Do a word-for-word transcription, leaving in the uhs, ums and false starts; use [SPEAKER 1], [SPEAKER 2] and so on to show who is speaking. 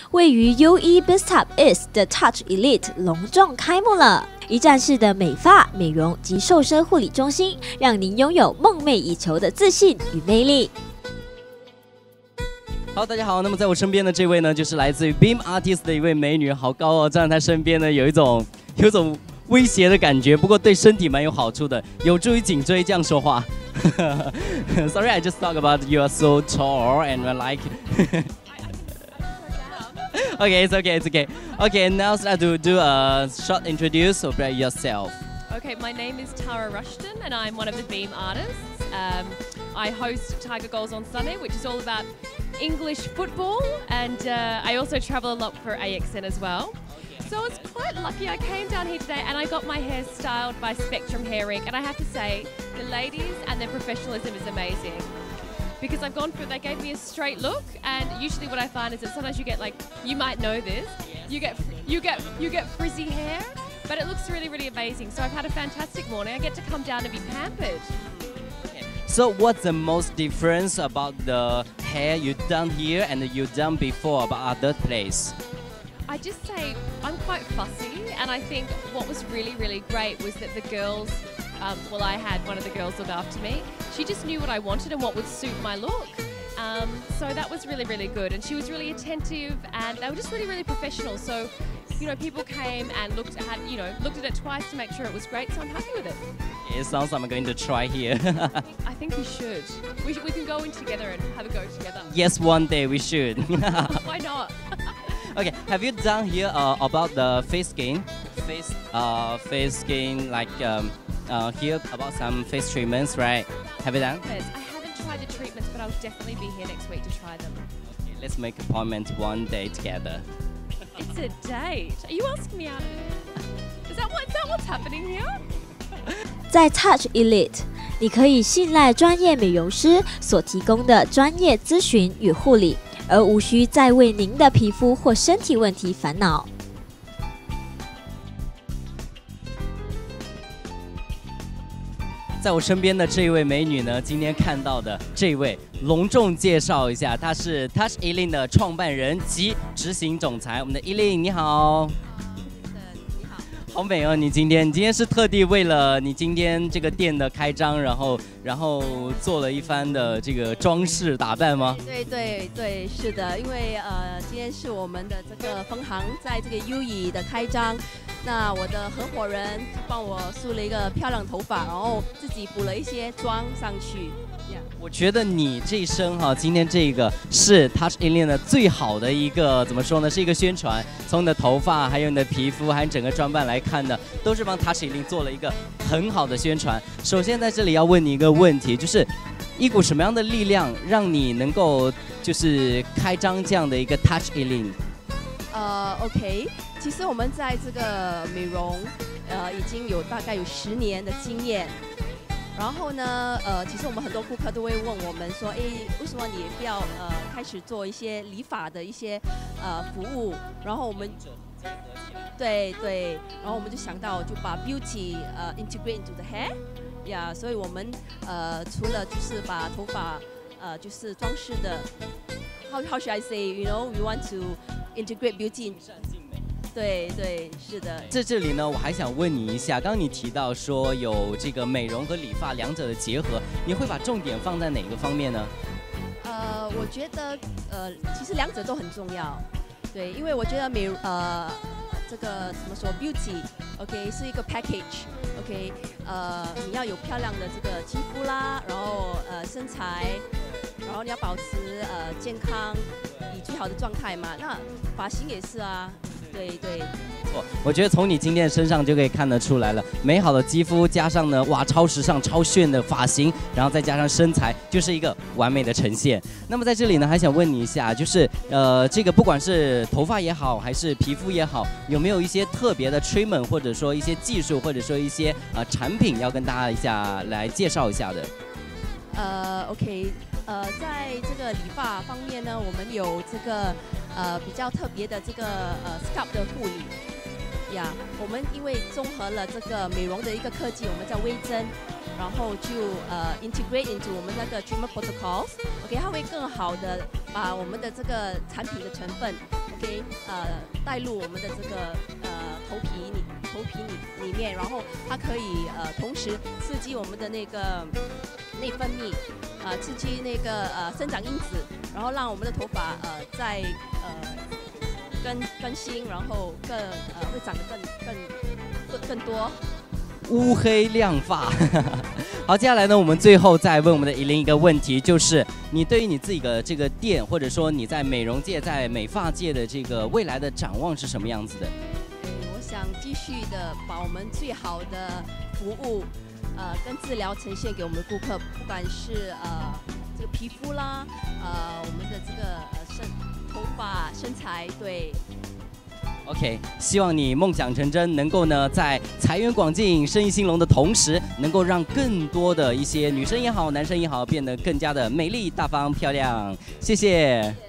[SPEAKER 1] 位于 U E Biztop East 的 Touch Elite 隆重开幕了。一站式的美发、美容及瘦身护理中心，让您拥有梦寐以求的自信与魅力。
[SPEAKER 2] 好，大家好。那么在我身边的这位呢，就是来自于 Beam Artist 的一位美女，好高哦，站在她身边呢，有一种有一种威胁的感觉，不过对身体蛮有好处的，有助于颈椎。这样说话。Sorry, I just talk about you are so tall and like. Okay, it's okay, it's okay. Okay, now start to do a short introduce about yourself.
[SPEAKER 3] Okay, my name is Tara Rushton and I'm one of the Beam artists. Um, I host Tiger Goals on Sunday, which is all about English football, and uh, I also travel a lot for A X N as well. So I was quite lucky. I came down here today and I got my hair styled by Spectrum Hair Incorporated, and I have to say, the ladies and their professionalism is amazing. Because I've gone for, they gave me a straight look, and usually what I find is that sometimes you get like, you might know this, you get you get you get frizzy hair, but it looks really really amazing. So I've had a fantastic morning. I get to come down and be pampered.
[SPEAKER 2] So what's the most difference about the hair you've done here and you've done before about other place?
[SPEAKER 3] I just say I'm quite fussy, and I think what was really really great was that the girls, um, well I had one of the girls look after me. She just knew what I wanted and what would suit my look. Um, so that was really really good, and she was really attentive, and they were just really really professional. So, you know, people came and looked at, you know, looked at it twice to make sure it was great. So I'm happy with it.
[SPEAKER 2] It sounds like I'm going to try here.
[SPEAKER 3] I think we should. We should. We can go in together and have a go together.
[SPEAKER 2] Yes, one day we should.
[SPEAKER 3] Why not?
[SPEAKER 2] Okay, have you done here uh, about the face skin, face uh, face skin like um, uh, here about some face treatments, right? Have you done?
[SPEAKER 3] Yes, I haven't tried the treatments, but I'll definitely be here next week to try them.
[SPEAKER 2] Okay, let's make an appointment one day together.
[SPEAKER 3] It's a date. Are you asking me out? Is that what? Is that what's happening here?
[SPEAKER 1] 在 Touch Elite， 你可以信赖专业美容师所提供的专业咨询与护理，而无需再为您的皮肤或身体问题烦恼。
[SPEAKER 2] 在我身边的这位美女呢，今天看到的这位，隆重介绍一下，她是 Touch Elite 的创办人及执行总裁，我们的 Elite， 你好。好美哦！你今天，你今天是特地为了你今天这个店的开张，然后然后做了一番的这个装饰打扮吗？
[SPEAKER 4] 对对对，是的，因为呃，今天是我们的这个分行在这个 U E 的开张，那我的合伙人帮我梳了一个漂亮头发，然后自己补了一些妆上去。
[SPEAKER 2] 我觉得你这一身哈，今天这个是 Touch Elite 的最好的一个怎么说呢？是一个宣传，从你的头发，还有你的皮肤，还有整个装扮来看的，都是帮 Touch Elite 做了一个很好的宣传。首先在这里要问你一个问题，就是一股什么样的力量让你能够就是开张这样的一个 Touch Elite？
[SPEAKER 4] 呃 ，OK， 其实我们在这个美容，呃，已经有大概有十年的经验。然后呢，呃，其实我们很多顾客都会问我们说，哎，为什么你不要呃开始做一些理发的一些呃服务？然后我们对对，然后我们就想到就把 beauty 呃 integrate into the hair， 呀、yeah, ，所以我们呃除了就是把头发呃就是装饰的 ，how how should I say？You know, we want to integrate beauty in。对对，是的。
[SPEAKER 2] 在这里呢，我还想问你一下，刚刚你提到说有这个美容和理发两者的结合，你会把重点放在哪个方面呢？
[SPEAKER 4] 呃，我觉得呃，其实两者都很重要。对，因为我觉得美呃这个怎么说 beauty，OK、okay, 是一个 package，OK，、okay, 呃你要有漂亮的这个肌肤啦，然后呃身材，然后你要保持呃健康，以最好的状态嘛。那发型也是啊。对对，
[SPEAKER 2] 错，我觉得从你今天的身上就可以看得出来了，美好的肌肤加上呢，哇，超时尚、超炫的发型，然后再加上身材，就是一个完美的呈现。那么在这里呢，还想问你一下，就是呃，这个不管是头发也好，还是皮肤也好，有没有一些特别的 treatment， 或者说一些技术，或者说一些呃产品要跟大家一下来介绍一下的？
[SPEAKER 4] 呃 ，OK。呃，在这个理发方面呢，我们有这个呃比较特别的这个呃 scalp 的护理呀。我们因为综合了这个美容的一个科技，我们叫微针，然后就呃 integrate into 我们那个 treatment protocols，OK，、okay, 它会更好的把我们的这个产品的成分给呃带入我们的这个呃头皮里头皮里里面，然后它可以呃同时刺激我们的那个内分泌，呃刺激那个呃生长因子，然后让我们的头发呃在呃更更新，然后更呃会长得更更更更多。
[SPEAKER 2] 乌黑亮发。好，接下来呢，我们最后再问我们的依琳一个问题，就是你对于你自己的这个店，或者说你在美容界、在美发界的这个未来的展望是什么样子的？
[SPEAKER 4] 嗯，我想继续的把我们最好的服务，呃，跟治疗呈现给我们的顾客，不管是呃这个皮肤啦，呃我们的这个呃身头发、身材，对。
[SPEAKER 2] OK， 希望你梦想成真，能够呢在财源广进、生意兴隆的同时，能够让更多的一些女生也好、男生也好，变得更加的美丽、大方、漂亮。谢谢。